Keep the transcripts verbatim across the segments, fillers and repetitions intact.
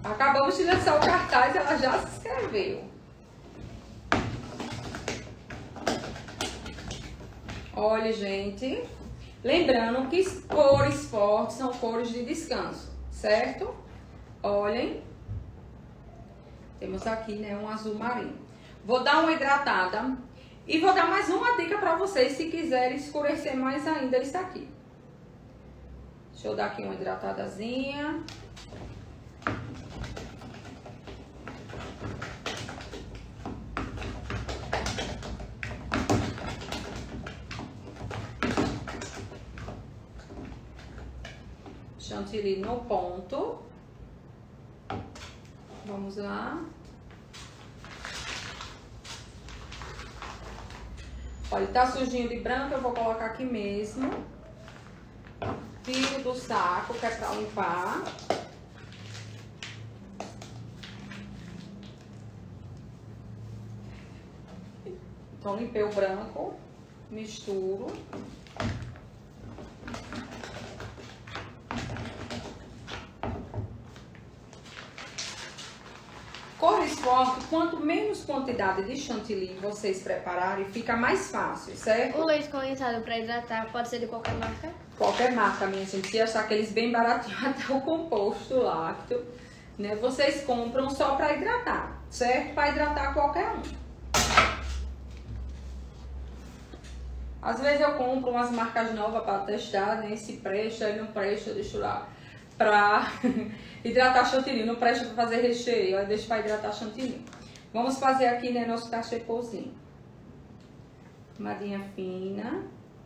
Acabamos de lançar o cartaz e ela já se inscreveu. Olha, gente. Lembrando que cores fortes são cores de descanso, certo? Olhem. Temos aqui, né, um azul marinho. Vou dar uma hidratada e vou dar mais uma dica para vocês se quiserem escurecer mais ainda isso aqui. Deixa eu dar aqui uma hidratadazinha. Chantilly no ponto. Vamos lá. Olha, tá sujinho de branco, eu vou colocar aqui mesmo. Tiro do saco, que é pra limpar. Então, limpei o branco, misturo. Cores fortes, quanto menos quantidade de chantilly vocês prepararem, fica mais fácil, certo? O leite condensado para hidratar pode ser de qualquer marca? Qualquer marca, minha gente. Se achar aqueles bem baratinhos, até o composto lácteo, né? Vocês compram só para hidratar, certo? Para hidratar qualquer um. Às vezes eu compro umas marcas novas para testar, né? Se presta e não presta, eu deixo lá para hidratar chantilly. Não presta para fazer recheio, eu deixo para hidratar chantilly. Vamos fazer aqui, né, nosso cachepôzinho. Camadinha fina.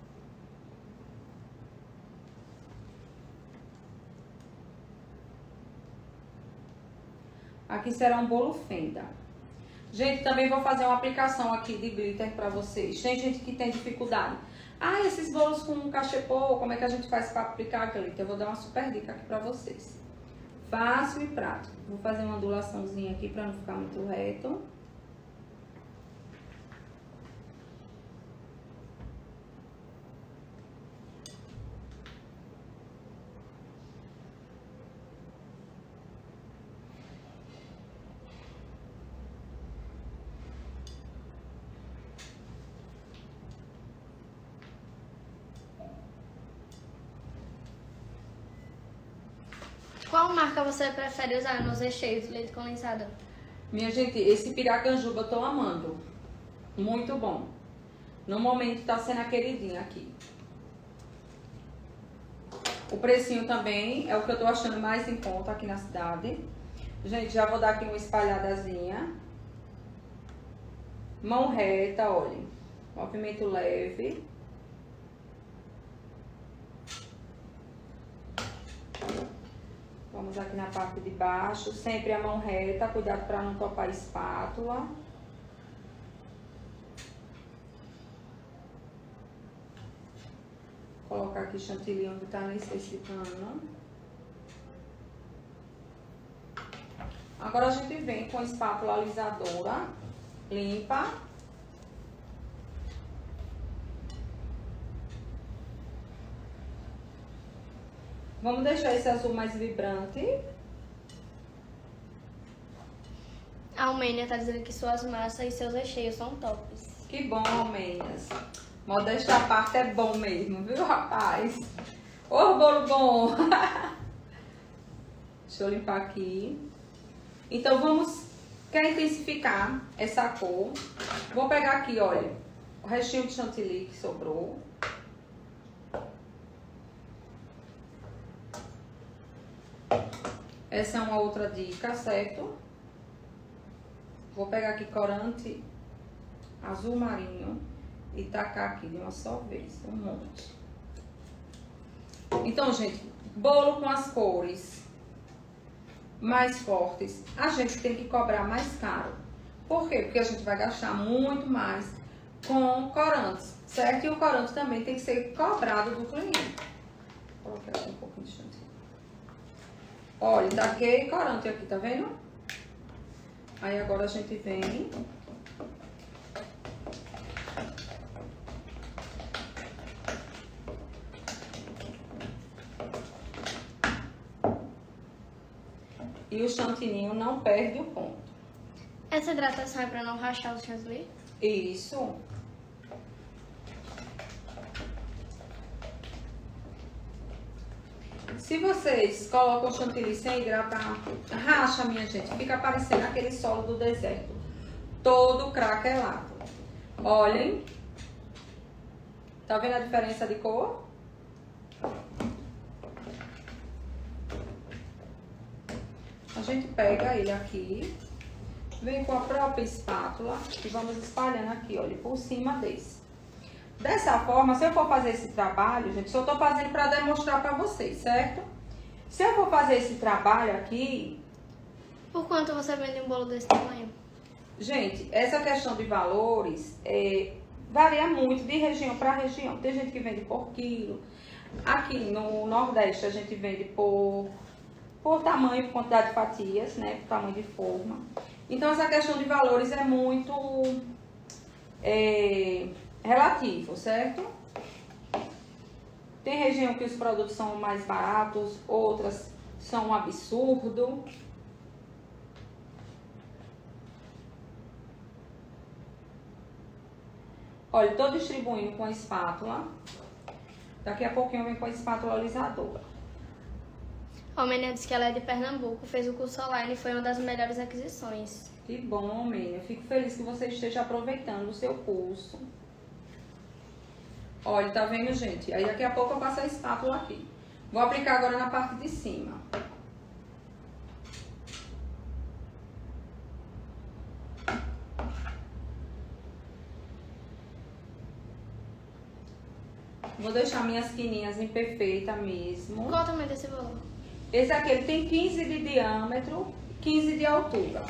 Aqui será um bolo fenda. Gente, também vou fazer uma aplicação aqui de glitter pra vocês. Tem gente que tem dificuldade. Ah, esses bolos com cachepô, como é que a gente faz pra aplicar glitter? Eu vou dar uma super dica aqui pra vocês. Fácil e prático. Vou fazer uma ondulaçãozinha aqui pra não ficar muito reto. Qual marca você prefere usar nos recheios de leite condensado? Minha gente, esse piracanjuba eu tô amando. Muito bom. No momento tá sendo a queridinha aqui. O precinho também é o que eu tô achando mais em conta aqui na cidade. Gente, já vou dar aqui uma espalhadazinha. Mão reta, olhem. Movimento leve. Vamos aqui na parte de baixo, sempre a mão reta, cuidado para não topar a espátula. Colocar aqui chantilly onde tá necessitando. Agora a gente vem com a espátula alisadora, limpa. Vamos deixar esse azul mais vibrante. A Almênia tá dizendo que suas massas e seus recheios são tops. Que bom, Almênias. Modéstia à parte é bom mesmo, viu, rapaz? Ô, bolo bom! Deixa eu limpar aqui. Então, vamos... Quer intensificar essa cor? Vou pegar aqui, olha, o restinho de chantilly que sobrou. Essa é uma outra dica, certo? Vou pegar aqui corante azul marinho e tacar aqui de uma só vez, um monte. Então, gente, bolo com as cores mais fortes, a gente tem que cobrar mais caro. Por quê? Porque a gente vai gastar muito mais com corantes, certo? E o corante também tem que ser cobrado do cliente. Vou colocar aqui um pouquinho de chantilly. Olha, taquei corante aqui, tá vendo? Aí agora a gente vem... e o chantininho não perde o ponto. Essa hidratação é pra não rachar o chantilly? Isso. Se vocês colocam o chantilly sem hidratar, racha, minha gente. Fica parecendo aquele solo do deserto. Todo craquelado. Olhem. Tá vendo a diferença de cor? A gente pega ele aqui, vem com a própria espátula e vamos espalhando aqui, olha, por cima desse. Dessa forma, se eu for fazer esse trabalho, gente, só tô fazendo para demonstrar para vocês, certo? Se eu for fazer esse trabalho aqui... Por quanto você vende um bolo desse tamanho? Gente, essa questão de valores é, varia muito de região para região. Tem gente que vende por quilo. Aqui no Nordeste a gente vende por, por tamanho, por quantidade de fatias, né? Por tamanho de forma. Então essa questão de valores é muito é, relativo, certo? Tem região que os produtos são mais baratos, outras são um absurdo. Olha, tô distribuindo com a espátula. Daqui a pouquinho eu venho com a espátula alisadora. A Mênia disse que ela é de Pernambuco, fez o curso online e foi uma das melhores aquisições. Que bom, Mênia. Fico feliz que você esteja aproveitando o seu curso. Olha, tá vendo, gente? Aí daqui a pouco eu passo a espátula aqui. Vou aplicar agora na parte de cima. Vou deixar minhas quininhas em perfeita mesmo. Qual o tamanho desse bolo? Esse aqui ele tem quinze de diâmetro, quinze de altura.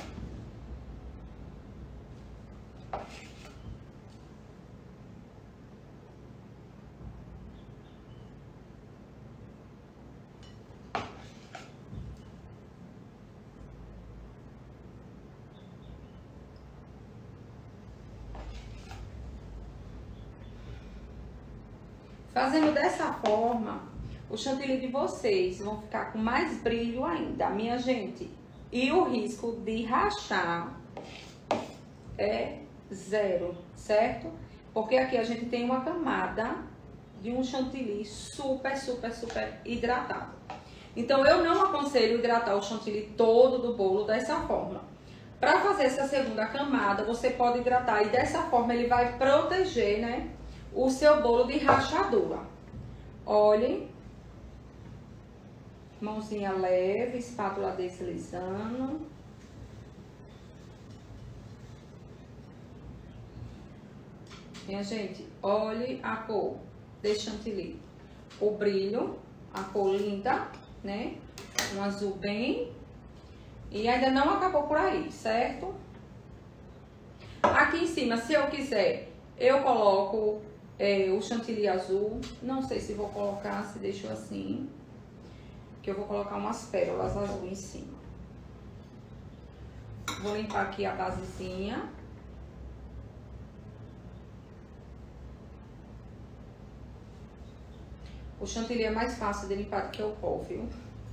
Fazendo dessa forma, o chantilly de vocês vão ficar com mais brilho ainda, minha gente. E o risco de rachar é zero, certo? Porque aqui a gente tem uma camada de um chantilly super, super, super hidratado. Então eu não aconselho hidratar o chantilly todo do bolo dessa forma. Para fazer essa segunda camada, você pode hidratar e dessa forma ele vai proteger, né, o seu bolo de rachadura. Olhem. Mãozinha leve, espátula deslizando. Minha gente, olhe a cor desse chantilly. O brilho, a cor linda, né? Um azul bem. E ainda não acabou por aí, certo? Aqui em cima, se eu quiser, eu coloco é, o chantilly azul. Não sei se vou colocar, se deixo assim. Que eu vou colocar umas pérolas azul em cima. Vou limpar aqui a basezinha. O chantilly é mais fácil de limpar do que o pó, viu?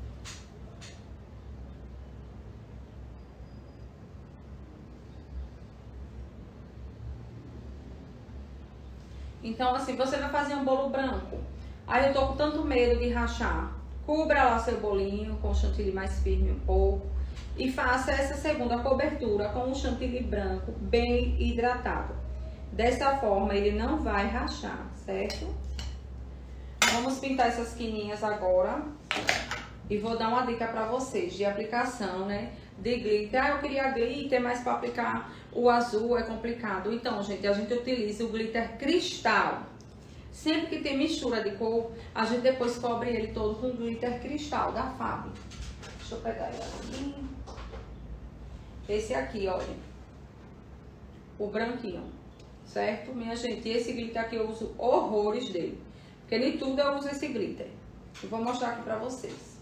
Então, assim, você vai fazer um bolo branco. Aí eu tô com tanto medo de rachar. Cubra lá seu bolinho com o chantilly mais firme um pouco. E faça essa segunda cobertura com o chantilly branco bem hidratado. Dessa forma, ele não vai rachar, certo? Vamos pintar essas quininhas agora. E vou dar uma dica pra vocês de aplicação, né? De glitter. Ah, eu queria glitter, mas para aplicar o azul é complicado. Então, gente, a gente utiliza o glitter cristal. Sempre que tem mistura de cor, a gente depois cobre ele todo com glitter cristal da Fábio. Deixa eu pegar ele aqui. Esse aqui, olha. O branquinho. Certo? Minha gente, esse glitter aqui eu uso horrores dele. Porque nem tudo eu uso esse glitter. Eu vou mostrar aqui pra vocês.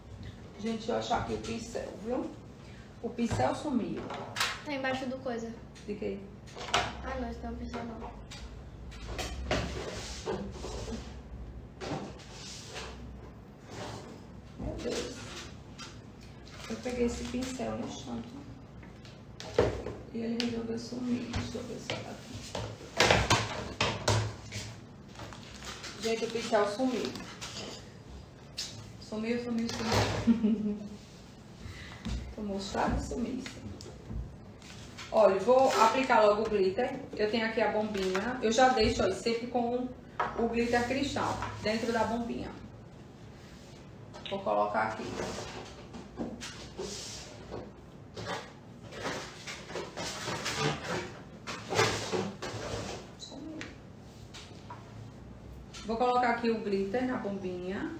Gente, eu achar aqui o pincel, viu? O pincel sumiu. Tá embaixo do coisa. De quê? Ah, não, isso não precisa não. Meu Deus. Eu peguei esse pincel no chão. E ele resolveu sumir. Deixa eu ver se ela aqui. Gente, o pincel sumiu. Sumiu, sumiu, sumiu. Tomou chave e sumiu. Olha, vou aplicar logo o glitter. Eu tenho aqui a bombinha. Eu já deixo, ó, sempre com o glitter cristal dentro da bombinha. Vou colocar aqui. Vou colocar aqui o glitter na bombinha.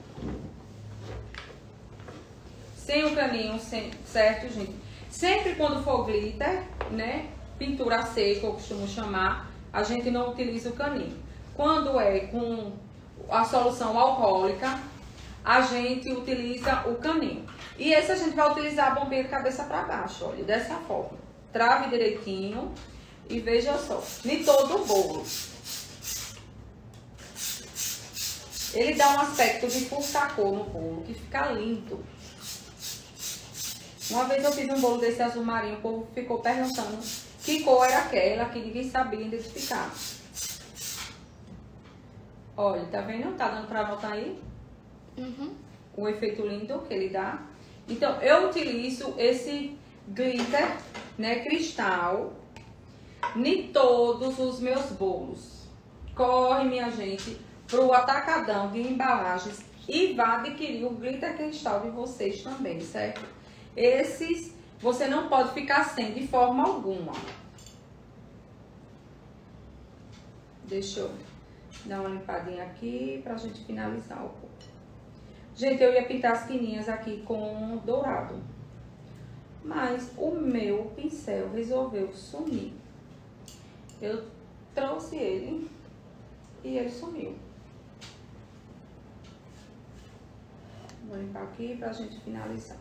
Sem o caninho, sem, certo, gente? Sempre quando for glitter, né, pintura seca, eu costumo chamar, a gente não utiliza o caninho. Quando é com a solução alcoólica, a gente utiliza o caninho. E esse a gente vai utilizar a bombinha de cabeça para baixo, olha, dessa forma. Trave direitinho e veja só, em todo o bolo. Ele dá um aspecto de furta-cor no bolo, que fica lindo. Uma vez eu fiz um bolo desse azul marinho, o povo ficou perguntando que cor era aquela, que ninguém sabia identificar. Olha, tá vendo? Tá dando pra notar aí? Uhum. O efeito lindo que ele dá. Então, eu utilizo esse glitter, né, cristal, em todos os meus bolos. Corre, minha gente, pro atacadão de embalagens e vá adquirir o glitter cristal de vocês também, certo? Esses você não pode ficar sem de forma alguma. Deixa eu dar uma limpadinha aqui pra gente finalizar o pouco. Gente, eu ia pintar as quininhas aqui com dourado, mas o meu pincel resolveu sumir. Eu trouxe ele e ele sumiu. Vou limpar aqui pra gente finalizar.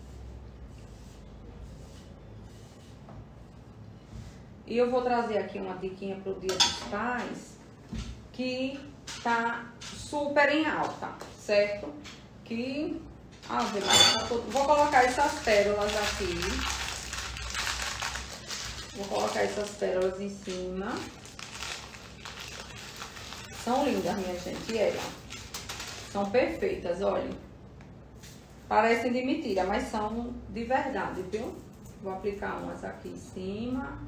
E eu vou trazer aqui uma diquinha pro Dia dos Pais, que tá super em alta, certo? Que, ah, tá todo... vou colocar essas pérolas aqui. Vou colocar essas pérolas em cima. São lindas, minha gente, e ela. São perfeitas, olha. Parecem de mentira, mas são de verdade, viu? Vou aplicar umas aqui em cima.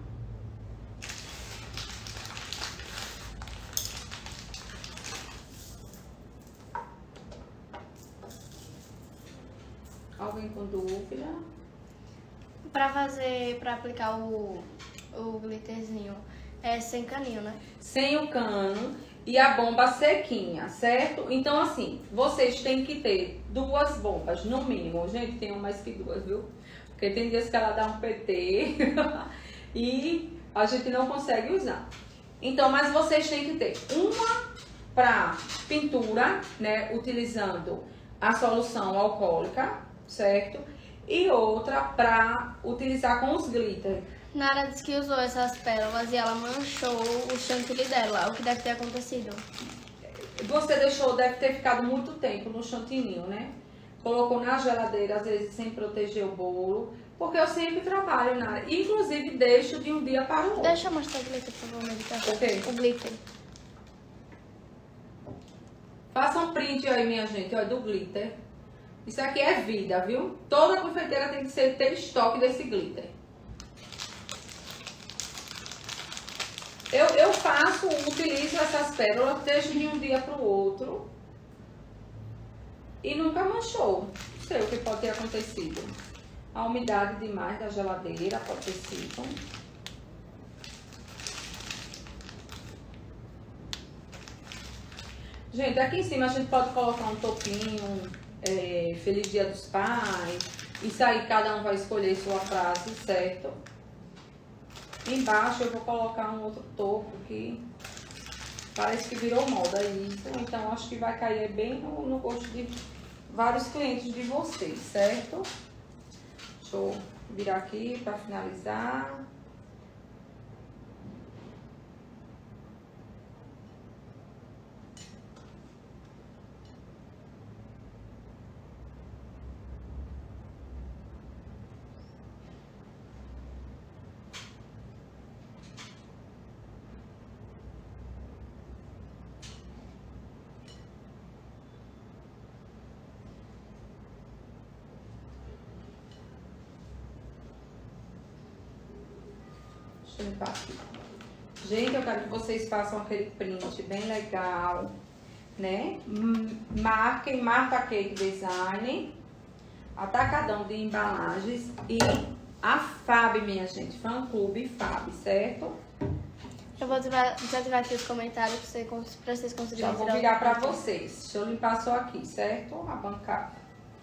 Alguém com dúvida? Pra fazer, pra aplicar o, o glitterzinho, é sem caninho, né? Sem o cano e a bomba sequinha, certo? Então, assim, vocês têm que ter duas bombas, no mínimo. Gente, tem mais que duas, viu? Porque tem dias que ela dá um P T e a gente não consegue usar. Então, mas vocês têm que ter uma para pintura, né? Utilizando a solução alcoólica, certo? E outra para utilizar com os glitter. Nara disse que usou essas pérolas e ela manchou o chantilly dela. O que deve ter acontecido? Você deixou, deve ter ficado muito tempo no chantininho, né? Colocou na geladeira, às vezes sem proteger o bolo. Porque eu sempre trabalho, Nara. Inclusive, deixo de um dia para o outro. Deixa eu mostrar o glitter, por favor, meditar. O quê? O glitter. Faça um print aí, minha gente, ó, do glitter. Isso aqui é vida, viu? Toda confeiteira tem que ser, ter estoque desse glitter. Eu, eu faço, utilizo essas pérolas, deixo de um dia para o outro. E nunca manchou. Não sei o que pode ter acontecido. A umidade demais da geladeira pode ter sido. Gente, aqui em cima a gente pode colocar um topinho, é, Feliz Dia dos Pais. Isso aí cada um vai escolher sua frase, certo? Embaixo eu vou colocar um outro topo que parece que virou moda isso. Então acho que vai cair bem no, no gosto de vários clientes de vocês, certo? Deixa eu virar aqui para finalizar. Deixa eu limpar aqui. Gente, eu quero que vocês façam aquele print bem legal, né? Marquem Marta Cake Design, Atacadão de Embalagens e a Fab, minha gente. Fã Clube Fab, certo? Eu vou desativar aqui os comentários pra vocês, pra vocês conseguirem. Já vou virar pra vocês. Deixa eu limpar só aqui, certo? A bancada.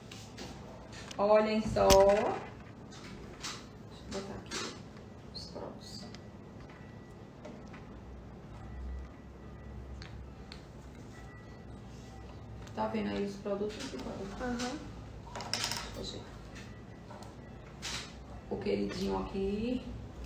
Olhem só. Deixa eu botar aqui os próximos. Tá vendo aí os produtos? Uhum. Deixa eu ver. O queridinho aqui.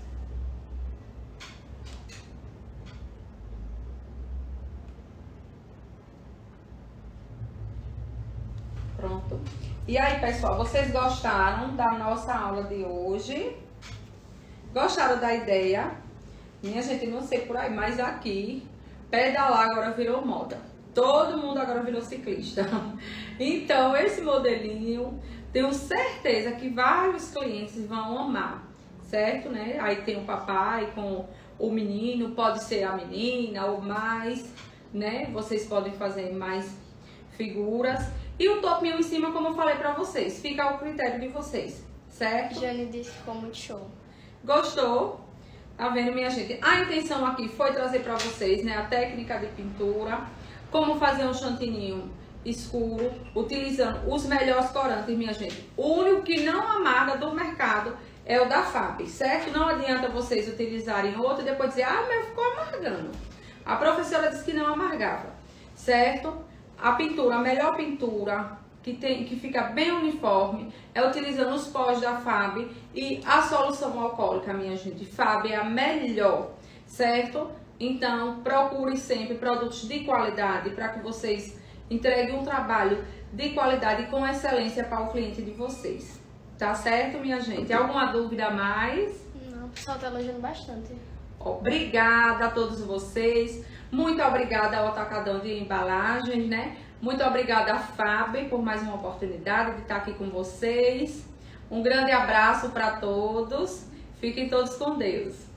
Pronto. E aí, pessoal, vocês gostaram da nossa aula de hoje? Gostaram da ideia? Minha gente, não sei por aí, mas aqui, pedalar agora virou moda. Todo mundo agora virou ciclista. Então, esse modelinho, tenho certeza que vários clientes vão amar, certo? Né? Aí tem o papai com o menino, pode ser a menina ou mais, né? Vocês podem fazer mais figuras. E o topinho em cima, como eu falei pra vocês, fica ao critério de vocês, certo? Jane disse que ficou muito show. Gostou? Tá vendo, minha gente? A intenção aqui foi trazer pra vocês, né, a técnica de pintura, como fazer um chantininho escuro, utilizando os melhores corantes, minha gente. O único que não amarga do mercado é o da Fab, certo? Não adianta vocês utilizarem outro e depois dizer, ah, meu ficou amargando. A professora disse que não amargava, certo? A pintura, a melhor pintura, que, tem, que fica bem uniforme, é utilizando os pós da Fab e a solução alcoólica, minha gente. Fab é a melhor, certo? Então, procure sempre produtos de qualidade para que vocês entreguem um trabalho de qualidade e com excelência para o cliente de vocês. Tá certo, minha gente? Alguma dúvida a mais? Não, o pessoal tá elogiando bastante. Obrigada a todos vocês. Muito obrigada ao Atacadão de Embalagens, né? Muito obrigada a Fab por mais uma oportunidade de estar aqui com vocês. Um grande abraço para todos. Fiquem todos com Deus.